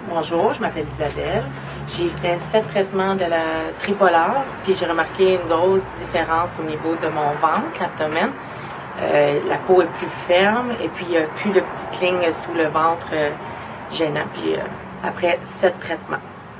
Bonjour, je m'appelle Isabelle. J'ai fait 7 traitements de la tripolaire, puis j'ai remarqué une grosse différence au niveau de mon ventre, l'abdomen. La peau est plus ferme et puis il n'y a plus de petites lignes sous le ventre gênant. Puis après 7 traitements.